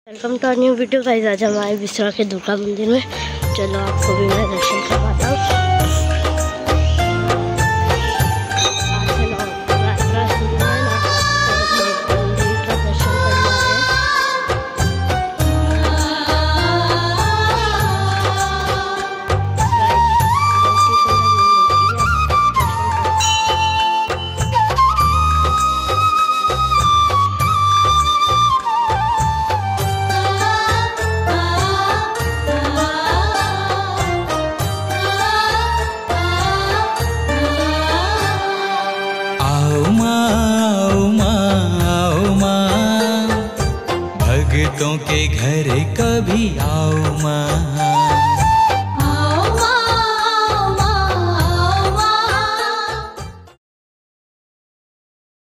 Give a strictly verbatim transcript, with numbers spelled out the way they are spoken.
Welcome to new video guys. आज हम आए बिसरा के दुर्गा मंदिर में। चलो आपको भी मैं दर्शन करवाता हूँ। भक्तों के घर कभी आओ माँ।